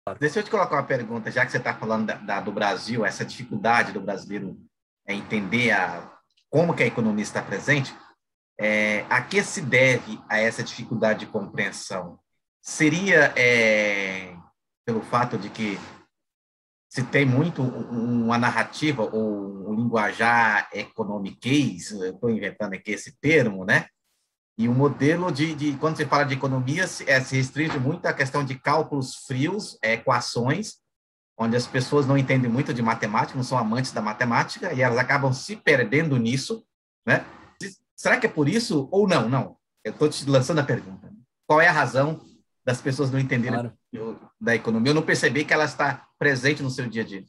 Deixa eu te colocar uma pergunta, já que você está falando do Brasil, essa dificuldade do brasileiro entender como que a economia está presente, a que se deve a essa dificuldade de compreensão? Seria pelo fato de que se tem muito uma narrativa ou um linguajar economiquez, estou inventando aqui esse termo, né? E o modelo quando se fala de economia, se restringe muito à questão de cálculos frios, equações, onde as pessoas não entendem muito de matemática, não são amantes da matemática, e elas acabam se perdendo nisso, né? Será que é por isso ou não? Não. Eu estou te lançando a pergunta. Qual é a razão das pessoas não entenderem da economia ou não perceber que ela está presente no seu dia a dia?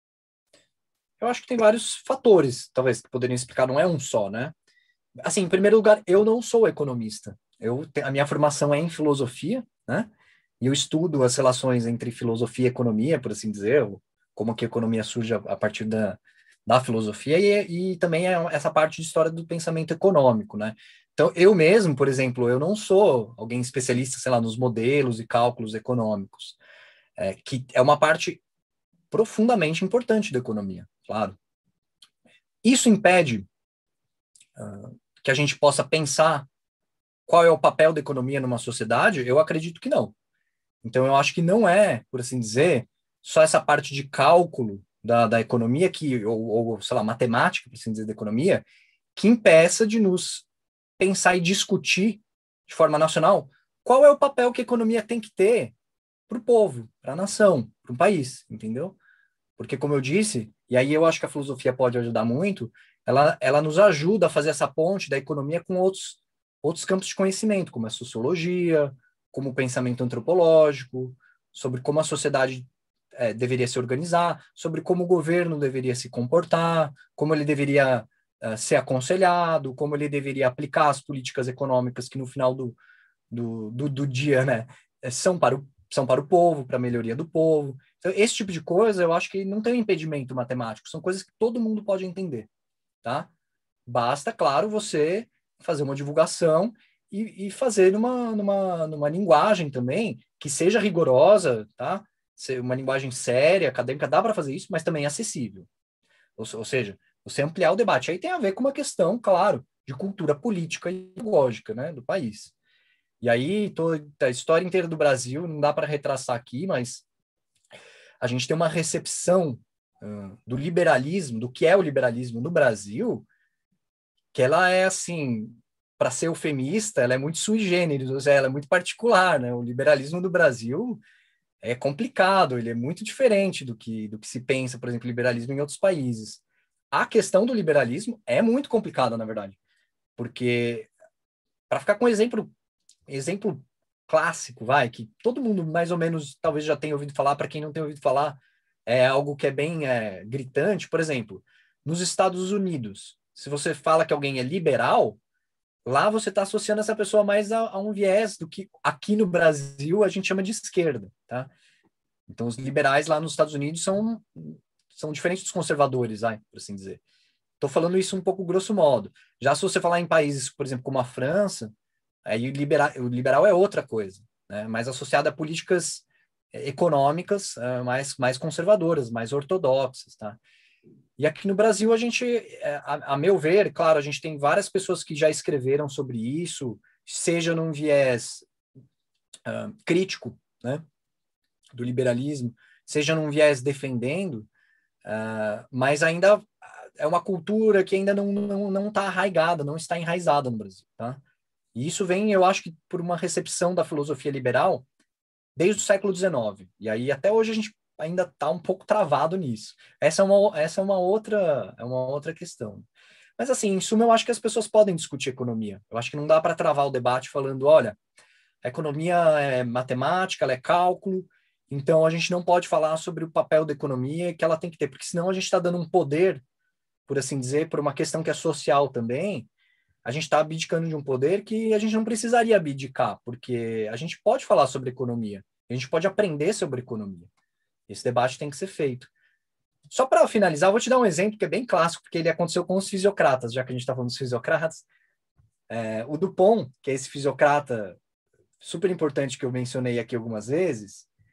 Eu acho que tem vários fatores, talvez, que poderiam explicar, não é um só, né? Assim, em primeiro lugar, eu não sou economista. A minha formação é em filosofia, né? E eu estudo as relações entre filosofia e economia, por assim dizer, como que a economia surge a partir da filosofia e também essa parte de história do pensamento econômico, né? Então, eu mesmo, por exemplo, eu não sou alguém especialista, sei lá, nos modelos e cálculos econômicos, que é uma parte profundamente importante da economia, claro. Isso impede que a gente possa pensar qual é o papel da economia numa sociedade? Eu acredito que não. Então, eu acho que não é, por assim dizer, só essa parte de cálculo da economia, ou, sei lá, matemática, por assim dizer, da economia, que impeça de nos pensar e discutir de forma nacional qual é o papel que a economia tem que ter para o povo, para a nação, para o país, entendeu? Porque, como eu disse, e aí eu acho que a filosofia pode ajudar muito, ela nos ajuda a fazer essa ponte da economia com outros campos de conhecimento, como a sociologia, como o pensamento antropológico, sobre como a sociedade deveria se organizar, sobre como o governo deveria se comportar, como ele deveria ser aconselhado, como ele deveria aplicar as políticas econômicas que no final do dia, né, são para o povo, para a melhoria do povo. Então, esse tipo de coisa, eu acho que não tem um impedimento matemático, são coisas que todo mundo pode entender, tá? Basta, claro, você fazer uma divulgação e fazer numa linguagem também que seja rigorosa, tá? Uma linguagem séria, acadêmica, dá para fazer isso, mas também acessível. Ou seja, você ampliar o debate. Aí tem a ver com uma questão, claro, de cultura política e lógica, né, do país. E aí, a história inteira do Brasil, não dá para retraçar aqui, mas a gente tem uma recepção do liberalismo, do que é o liberalismo no Brasil, que ela é assim, para ser eufemista, ela é muito sui generis, ou seja, ela é muito particular, né? O liberalismo do Brasil é complicado, ele é muito diferente do que se pensa, por exemplo, liberalismo em outros países. A questão do liberalismo é muito complicada, na verdade, porque, para ficar com um exemplo clássico, que todo mundo mais ou menos talvez já tenha ouvido falar, para quem não tem ouvido falar, é algo que é bem gritante. Por exemplo, nos Estados Unidos, se você fala que alguém é liberal, lá você está associando essa pessoa mais a um viés do que aqui no Brasil a gente chama de esquerda, tá? Então, os liberais lá nos Estados Unidos são diferentes dos conservadores, por assim dizer. Estou falando isso um pouco grosso modo. Já se você falar em países, por exemplo, como a França, aí o liberal é outra coisa, né? Mais associado a políticas econômicas mais conservadoras, mais ortodoxas, tá? E aqui no Brasil, a gente, a meu ver, claro, a gente tem várias pessoas que já escreveram sobre isso, seja num viés crítico, né, do liberalismo, seja num viés defendendo, mas ainda é uma cultura que ainda não está arraigada, não está enraizada no Brasil, tá? E isso vem, eu acho que por uma recepção da filosofia liberal desde o século XIX. E aí até hoje a gente ainda está um pouco travado nisso. Essa é uma outra questão. Mas assim, em suma, eu acho que as pessoas podem discutir economia. Eu acho que não dá para travar o debate falando, olha, a economia é matemática, ela é cálculo, então a gente não pode falar sobre o papel da economia que ela tem que ter, porque senão a gente está dando um poder, por assim dizer, por uma questão que é social também, a gente está abdicando de um poder que a gente não precisaria abdicar, porque a gente pode falar sobre economia, a gente pode aprender sobre economia. Esse debate tem que ser feito. Só para finalizar, eu vou te dar um exemplo que é bem clássico, porque ele aconteceu com os fisiocratas, já que a gente está falando dos fisiocratas. O Dupont, que é esse fisiocrata super importante que eu mencionei aqui algumas vezes,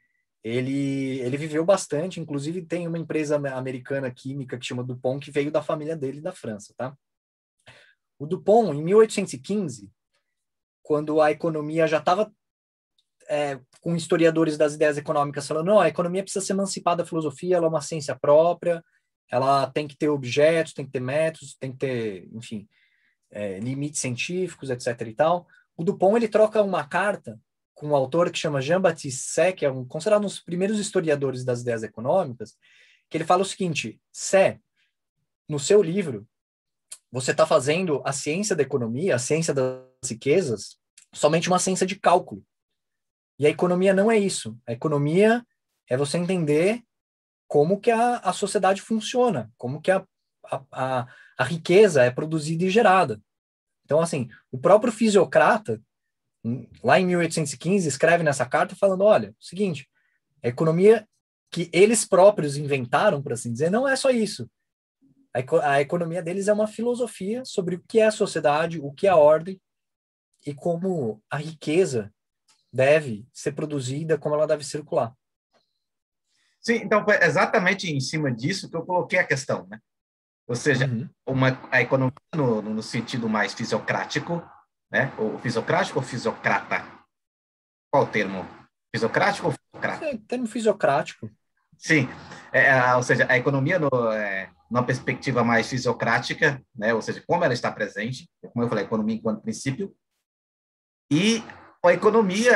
ele viveu bastante, inclusive tem uma empresa americana química que chama DuPont, que veio da família dele da França, tá? O DuPont, em 1815, quando a economia já estava com historiadores das ideias econômicas falando, não, a economia precisa ser emancipada da filosofia, ela é uma ciência própria, ela tem que ter objetos, tem que ter métodos, tem que ter, enfim, limites científicos, etc. e tal. O Dupont, ele troca uma carta com um autor que chama Jean-Baptiste Say, que é considerado um dos primeiros historiadores das ideias econômicas, que ele fala o seguinte: Say, no seu livro, você está fazendo a ciência da economia, a ciência das riquezas, somente uma ciência de cálculo. E a economia não é isso. A economia é você entender como que a sociedade funciona, como que a riqueza é produzida e gerada. Então, assim, o próprio Fisiocrata, lá em 1815, escreve nessa carta falando, olha, seguinte, a economia que eles próprios inventaram, por assim dizer, não é só isso. A economia deles é uma filosofia sobre o que é a sociedade, o que é a ordem e como a riqueza deve ser produzida, como ela deve circular. Sim, então foi exatamente em cima disso que eu coloquei a questão, né? Ou seja, a economia no sentido mais fisiocrático, né? Ou fisiocrático ou fisiocrata? Qual o termo? Fisiocrático ou fisiocrata? É, termo fisiocrático. Sim, ou seja, a economia numa perspectiva mais fisiocrática, né? Ou seja, como ela está presente, como eu falei, a economia enquanto princípio, e a economia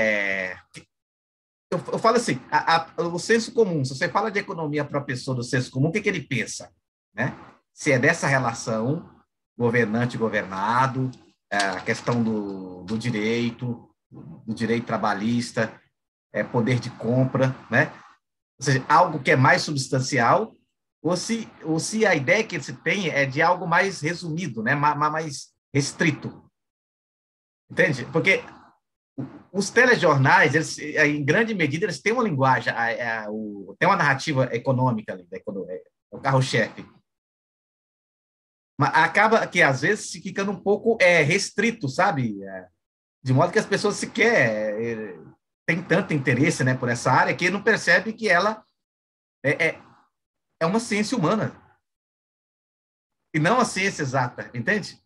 eu falo assim, o senso comum, se você fala de economia para a pessoa do senso comum, o que ele pensa? Né? Se é dessa relação governante-governado, a questão do direito trabalhista, poder de compra, né? Ou seja, algo que é mais substancial, ou se a ideia que se tem é de algo mais resumido, né? Mais restrito. Entende? Porque os telejornais, eles, em grande medida, eles têm uma linguagem, tem uma narrativa econômica ali, o carro-chefe. Mas acaba que, às vezes, se ficando um pouco restrito, sabe? De modo que as pessoas sequer têm tanto interesse, né, por essa área que não percebe que ela é uma ciência humana e não a ciência exata, entende?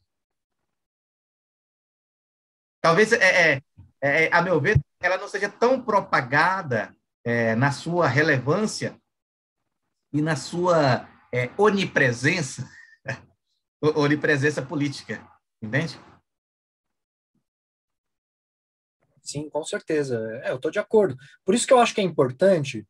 Talvez, a meu ver, ela não seja tão propagada na sua relevância e na sua onipresença política, entende? Sim, com certeza. Eu estou de acordo. Por isso que eu acho que é importante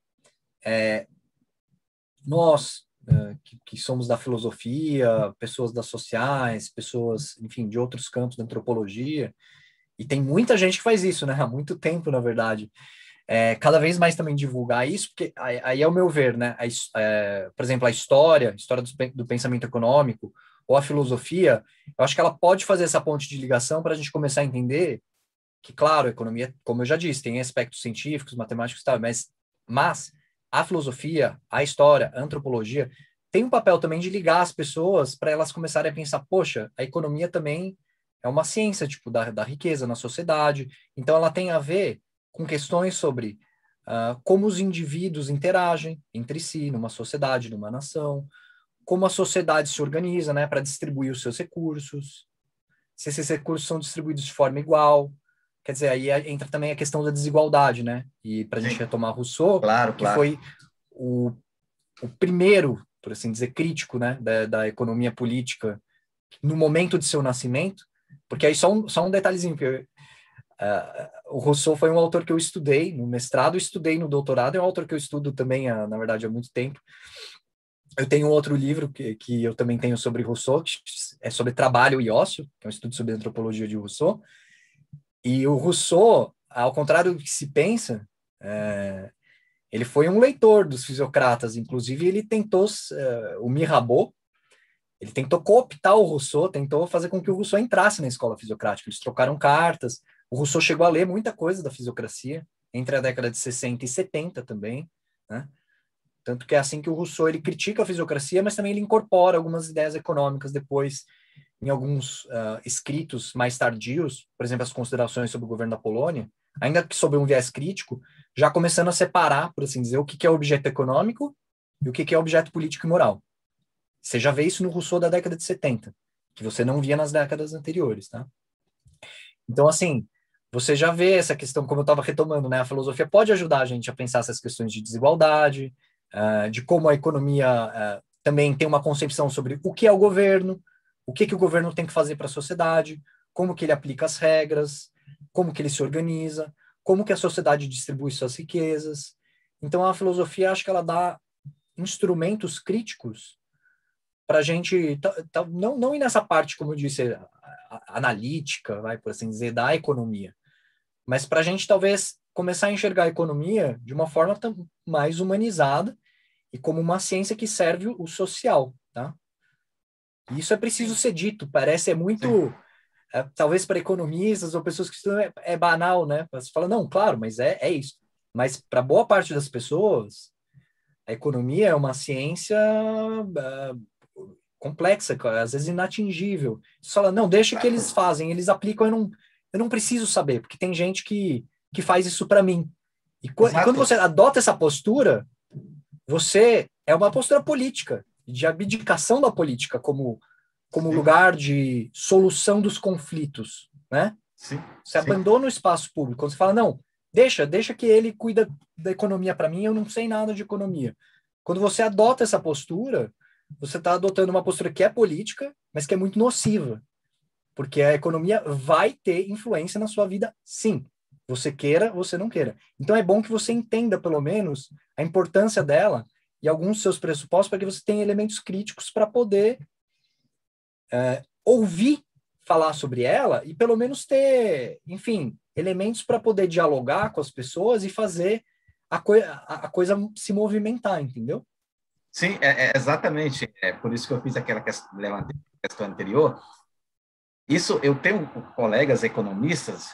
nós, que somos da filosofia, pessoas das sociais, pessoas, enfim, de outros campos da antropologia, e tem muita gente que faz isso, né? Há muito tempo, na verdade. Cada vez mais também divulgar isso, porque aí é o meu ver, né? Por exemplo, a história do pensamento econômico, ou a filosofia, eu acho que ela pode fazer essa ponte de ligação para a gente começar a entender que, claro, a economia, como eu já disse, tem aspectos científicos, matemáticos e tal, mas a filosofia, a história, a antropologia, tem um papel também de ligar as pessoas para elas começarem a pensar, poxa, a economia também é uma ciência, tipo, da riqueza na sociedade, então ela tem a ver com questões sobre como os indivíduos interagem entre si numa sociedade, numa nação, como a sociedade se organiza, né, para distribuir os seus recursos, se esses recursos são distribuídos de forma igual. Quer dizer, aí entra também a questão da desigualdade, né? E para a gente retomar Rousseau, claro. Foi o primeiro, por assim dizer, crítico, né, da economia política no momento de seu nascimento, porque aí só um detalhezinho, que o Rousseau foi um autor que eu estudei no mestrado, estudei no doutorado, é um autor que eu estudo também, na verdade, há muito tempo. Eu tenho um outro livro que eu também tenho sobre Rousseau, que é sobre trabalho e ócio, que é um estudo sobre a antropologia de Rousseau. E o Rousseau, ao contrário do que se pensa, ele foi um leitor dos fisiocratas. Inclusive, ele tentou, o Mirabeau, ele tentou cooptar o Rousseau, tentou fazer com que o Rousseau entrasse na escola fisiocrática. Eles trocaram cartas. O Rousseau chegou a ler muita coisa da fisiocracia, entre a década de 60 e 70 também, né? Tanto que é assim que o Rousseau ele critica a fisiocracia, mas também ele incorpora algumas ideias econômicas depois em alguns escritos mais tardios, por exemplo, as considerações sobre o governo da Polônia, ainda que sob um viés crítico, já começando a separar, por assim dizer, o que é objeto econômico e o que é objeto político e moral. Você já vê isso no Rousseau da década de 70, que você não via nas décadas anteriores, tá? Então, assim, você já vê essa questão, como eu estava retomando, né? A filosofia pode ajudar a gente a pensar essas questões de desigualdade, de como a economia também tem uma concepção sobre o que é o governo, o que o governo tem que fazer para a sociedade, como que ele aplica as regras, como que ele se organiza, como que a sociedade distribui suas riquezas. Então, a filosofia, acho que ela dá instrumentos críticos para a gente, não ir nessa parte, como eu disse, analítica, vai, por assim dizer, da economia, mas para a gente talvez começar a enxergar a economia de uma forma mais humanizada e como uma ciência que serve o social, tá? E isso é preciso ser dito, parece muito, talvez para economistas ou pessoas que estudam, é banal, né? Você fala, não, claro, mas é isso. Mas para boa parte das pessoas, a economia é uma ciência complexa, às vezes inatingível. Você fala, não, deixa que eles fazem, eles aplicam, eu não preciso saber, porque tem gente que faz isso para mim. E quando você adota essa postura, você é uma postura política, de abdicação da política como lugar de solução dos conflitos, né? Sim, você abandona o espaço público. Quando você fala, não, deixa que ele cuida da economia para mim, eu não sei nada de economia. Quando você adota essa postura, você está adotando uma postura que é política, mas que é muito nociva. Porque a economia vai ter influência na sua vida, sim. Você queira, você não queira. Então é bom que você entenda, pelo menos, a importância dela e alguns dos seus pressupostos para que você tenha elementos críticos para poder ouvir falar sobre ela e pelo menos ter, enfim, elementos para poder dialogar com as pessoas e fazer a coisa se movimentar, entendeu? Sim, exatamente. É por isso que eu fiz aquela questão anterior. Isso, eu tenho colegas economistas,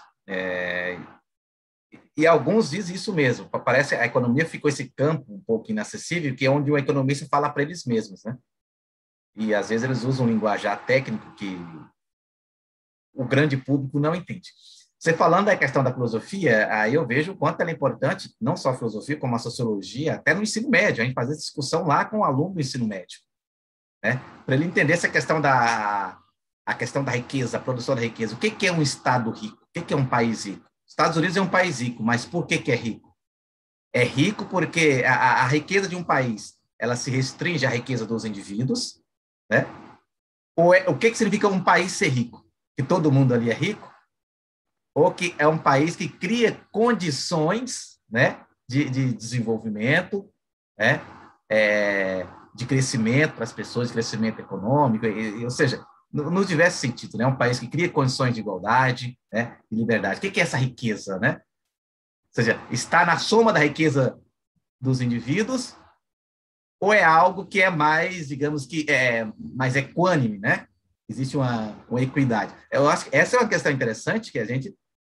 e alguns dizem isso mesmo. Parece que a economia ficou esse campo um pouco inacessível, que é onde o economista fala para eles mesmos, né? E às vezes eles usam um linguajar técnico que o grande público não entende. Você falando da questão da filosofia, aí eu vejo o quanto ela é importante, não só a filosofia, como a sociologia, até no ensino médio, a gente fazer discussão lá com o aluno do ensino médio, né? Para ele entender essa questão a questão da riqueza, a produção da riqueza. O que é um Estado rico? O que é um país rico? Estados Unidos é um país rico, mas por que é rico? É rico porque a riqueza de um país, ela se restringe à riqueza dos indivíduos, né? Ou o que significa um país ser rico? Que todo mundo ali é rico? Ou que é um país que cria condições, né, de desenvolvimento, né, de crescimento para as pessoas, de crescimento econômico, ou seja, nos diversos sentidos, né, um país que cria condições de igualdade, né, de liberdade. O que é essa riqueza, né? Ou seja, está na soma da riqueza dos indivíduos ou é algo que é mais, digamos que é mais equânime, né? Existe uma equidade. Eu acho que essa é uma questão interessante que a gente,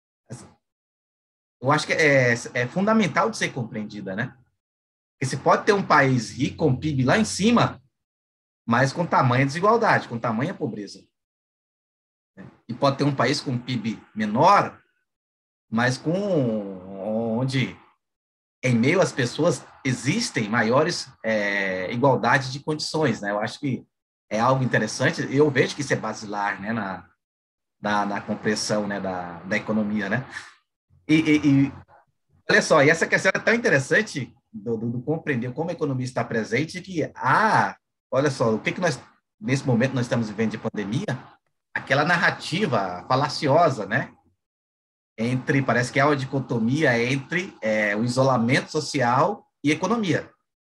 eu acho que é fundamental de ser compreendida, né? Porque se pode ter um país rico com PIB lá em cima, mas com tamanha desigualdade, com tamanha pobreza. E pode ter um país com PIB menor, mas onde em meio às pessoas existem maiores igualdades de condições, né? Eu acho que é algo interessante. Eu vejo que isso é basilar, né, na compreensão, né, da economia, né? E olha só, e essa questão é tão interessante do compreender como a economia está presente que, olha só, o que nós, nesse momento, nós estamos vivendo de pandemia, aquela narrativa falaciosa, né? Parece que há uma dicotomia entre o isolamento social e economia.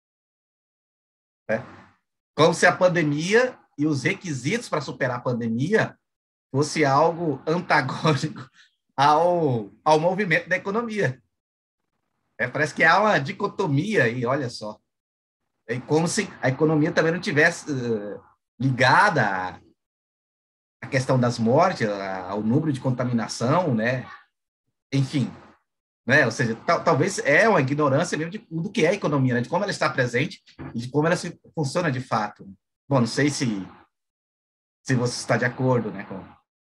Né? Como se a pandemia e os requisitos para superar a pandemia fosse algo antagônico ao movimento da economia. Parece que há uma dicotomia aí, olha só. É como se a economia também não tivesse ligada à questão das mortes, ao número de contaminação, né? Enfim, né? Ou seja, talvez é uma ignorância mesmo do que é a economia, né? De como ela está presente e de como ela funciona de fato. Bom, não sei se você está de acordo, né?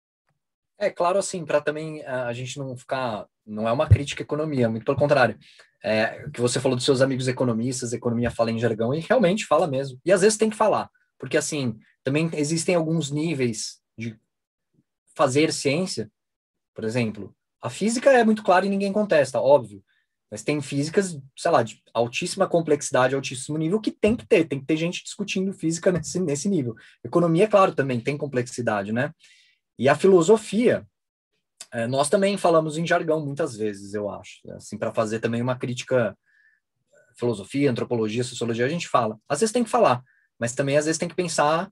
Claro, assim, para também a gente não ficar... Não é uma crítica à economia, muito pelo contrário. Que você falou dos seus amigos economistas, economia fala em jargão, e realmente fala mesmo. E às vezes tem que falar, porque assim, também existem alguns níveis de fazer ciência. Por exemplo, a física é muito clara e ninguém contesta, óbvio. Mas tem físicas, sei lá, de altíssima complexidade, altíssimo nível, que tem que ter gente discutindo física nesse nível. Economia, claro, também tem complexidade, né? E a filosofia, nós também falamos em jargão muitas vezes, eu acho. Assim, para fazer também uma crítica, filosofia, antropologia, sociologia, a gente fala. Às vezes tem que falar, mas também às vezes tem que pensar.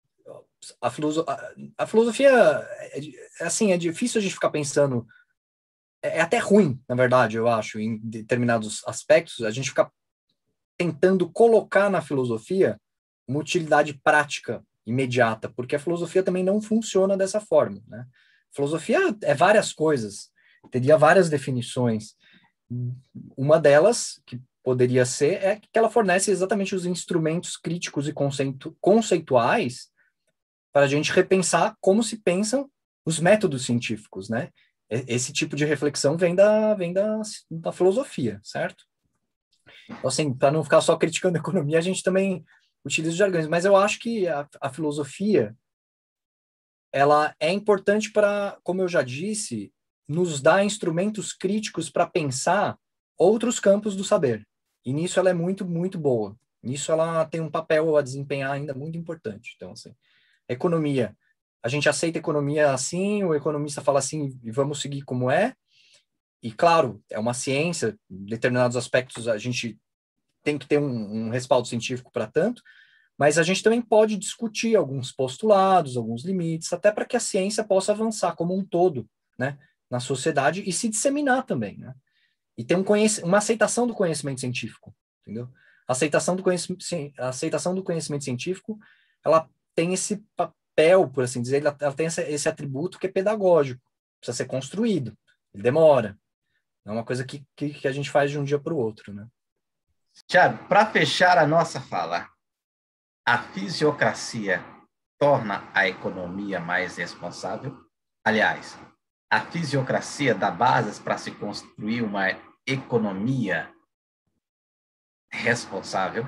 A filosofia, assim, é difícil a gente ficar pensando. É até ruim, na verdade, eu acho, em determinados aspectos, a gente fica tentando colocar na filosofia uma utilidade prática imediata, porque a filosofia também não funciona dessa forma, né? Filosofia é várias coisas, teria várias definições. Uma delas, que poderia ser, é que ela fornece exatamente os instrumentos críticos e conceituais para a gente repensar como se pensam os métodos científicos, né? Esse tipo de reflexão vem da filosofia, certo? Então, assim, para não ficar só criticando a economia, a gente também utiliza os jargões, mas eu acho que a filosofia, ela é importante para, como eu já disse, nos dar instrumentos críticos para pensar outros campos do saber. E nisso ela é muito, muito boa. Nisso ela tem um papel a desempenhar ainda muito importante. Então, assim, economia. A gente aceita a economia assim, o economista fala assim e vamos seguir como é. E, claro, é uma ciência, em determinados aspectos a gente tem que ter um respaldo científico para tanto, mas a gente também pode discutir alguns postulados, alguns limites, até para que a ciência possa avançar como um todo, né, na sociedade e se disseminar também, né? E ter uma aceitação do conhecimento científico, entendeu? A aceitação do conhecimento científico, ela tem esse papel, por assim dizer, ela tem esse atributo que é pedagógico, precisa ser construído, ele demora. Não é uma coisa que a gente faz de um dia para o outro, né? Tiago, para fechar a nossa fala, a fisiocracia torna a economia mais responsável? Aliás, a fisiocracia dá bases para se construir uma economia responsável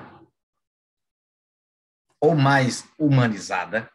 ou mais humanizada?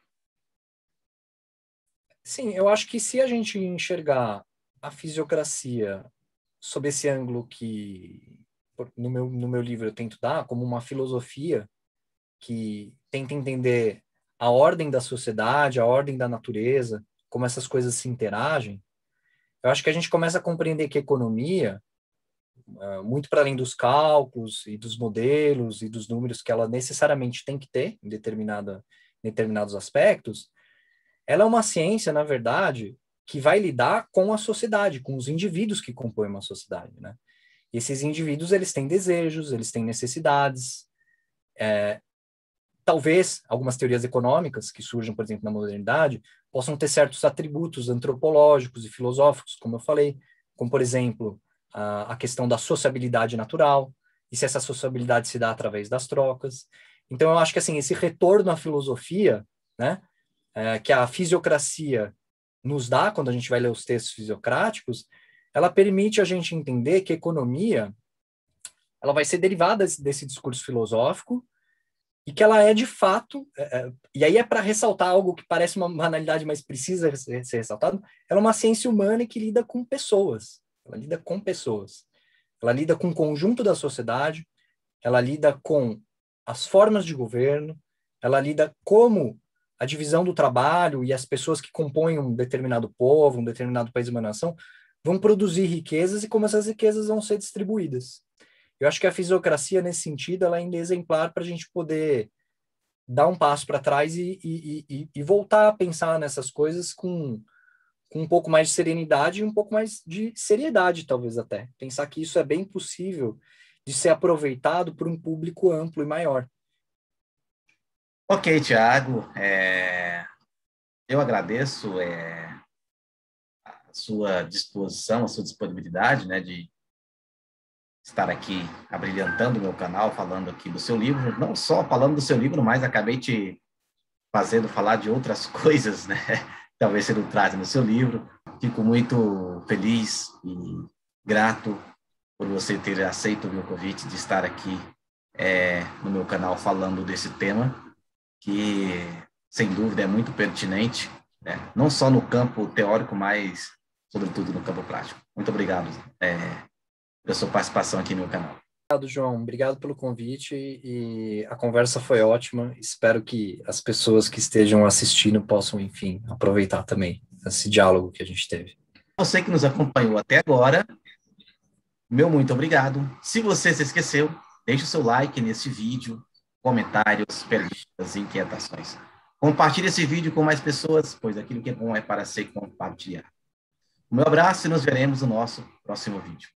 Sim, eu acho que se a gente enxergar a fisiocracia sob esse ângulo que no meu livro eu tento dar, como uma filosofia que tenta entender a ordem da sociedade, a ordem da natureza, como essas coisas se interagem, eu acho que a gente começa a compreender que a economia, muito para além dos cálculos e dos modelos e dos números que ela necessariamente tem que ter em determinados aspectos, ela é uma ciência, na verdade, que vai lidar com a sociedade, com os indivíduos que compõem uma sociedade, né? E esses indivíduos, eles têm desejos, eles têm necessidades. Talvez algumas teorias econômicas que surjam, por exemplo, na modernidade, possam ter certos atributos antropológicos e filosóficos, como eu falei, como, por exemplo, a questão da sociabilidade natural, e se essa sociabilidade se dá através das trocas. Então, eu acho que, assim, esse retorno à filosofia, né, que a fisiocracia nos dá, quando a gente vai ler os textos fisiocráticos, ela permite a gente entender que a economia ela vai ser derivada desse discurso filosófico e que ela é de fato, e aí é para ressaltar algo que parece uma banalidade, mas precisa ser ressaltado, ela é uma ciência humana que lida com pessoas, ela lida com pessoas, ela lida com o conjunto da sociedade, ela lida com as formas de governo, ela lida como a divisão do trabalho e as pessoas que compõem um determinado povo, um determinado país, uma nação, vão produzir riquezas e como essas riquezas vão ser distribuídas. Eu acho que a fisiocracia, nesse sentido, ela é ainda exemplar para a gente poder dar um passo para trás e voltar a pensar nessas coisas com um pouco mais de serenidade e um pouco mais de seriedade, talvez até. Pensar que isso é bem possível de ser aproveitado por um público amplo e maior. Ok, Tiago, eu agradeço a sua disposição, a sua disponibilidade, né, de estar aqui abrilhantando o meu canal, falando aqui do seu livro, não só falando do seu livro, mas acabei te fazendo falar de outras coisas, né? Talvez você não traz no seu livro. Fico muito feliz e grato por você ter aceito o meu convite de estar aqui no meu canal falando desse tema, que, sem dúvida, é muito pertinente, né? Não só no campo teórico, mas, sobretudo, no campo prático. Muito obrigado pela sua participação aqui no meu canal. Obrigado, João. Obrigado pelo convite e a conversa foi ótima. Espero que as pessoas que estejam assistindo possam, enfim, aproveitar também esse diálogo que a gente teve. Você que nos acompanhou até agora, meu muito obrigado. Se você se esqueceu, deixe o seu like nesse vídeo, comentários, perguntas, inquietações. Compartilhe esse vídeo com mais pessoas, pois aquilo que é bom é para ser compartilhado. Um meu abraço e nos veremos no nosso próximo vídeo.